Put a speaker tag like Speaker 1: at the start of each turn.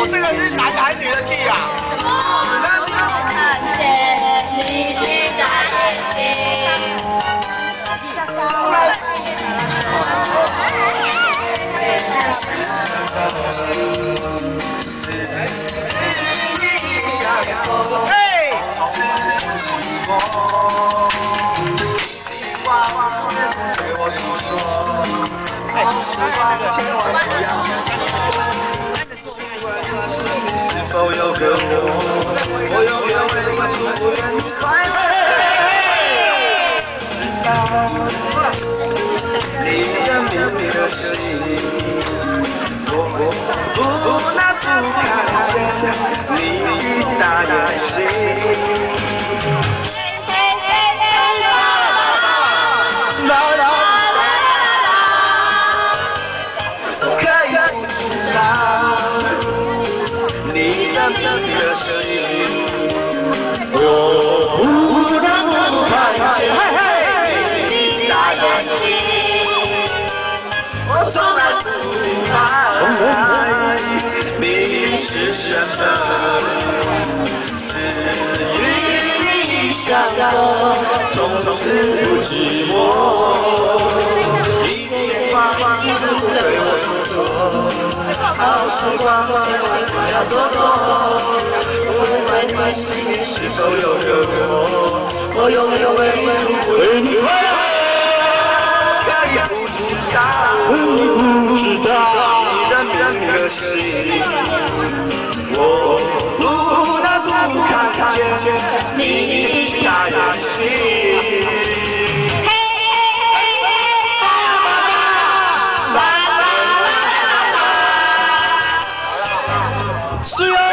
Speaker 1: 我这个是男的还是女的 key 啊？
Speaker 2: 看见你的眼睛。
Speaker 1: 是否有个我永远为你祝福愿你快乐。你的秘密的声音，我不能不看见你的大眼睛。可以不知道你的秘密的声音，我不能不看见你的大眼睛。我从来不明白秘密是什么，只与你相逢，从此不寂寞。你的话似乎对我说，好时光千万不要错过。不管你心里是否有个我永远为你祝福，为你快乐。可以不知道你的秘密的声音，我不能不看见你的大眼睛。是啊。